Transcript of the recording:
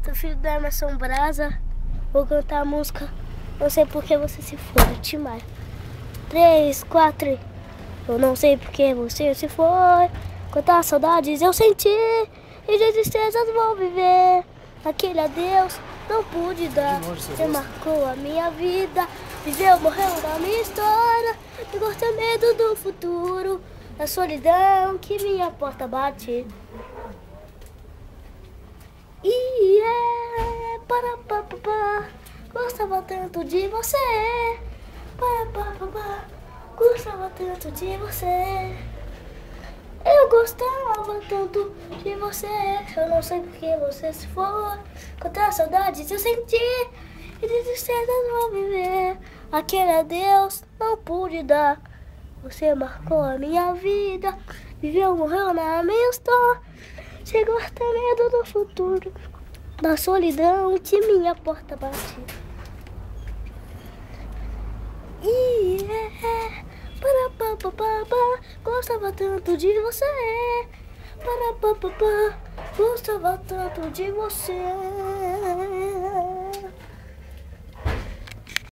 Sou filho da Emerson Brasa. Vou cantar a música Não Sei Porque Você Se Foi, do Tim Maia. 3, 4. Eu não sei porque você se foi. Quantas saudades eu senti e de tristezas vou viver. Aquele adeus não pude dar. Você marcou a minha vida. Viveu, morreu na minha história. Ficou sem medo do futuro. A solidão que minha porta bate. Para pá, pá, pá. Gostava tanto de você. Para pá, pá, pá. Gostava tanto de você. Eu gostava tanto de você. Eu não sei porque você se foi. Quantas saudades eu senti e de tristeza vou viver. Aquele adeus não pude dar. Você marcou a minha vida. Viveu, morreu na minha história. Chegou até medo do futuro. Da solidão que minha porta bate. Para pá, pá, pá, pá. Gostava tanto de você. Para pá, pá, pá. Gostava tanto de você.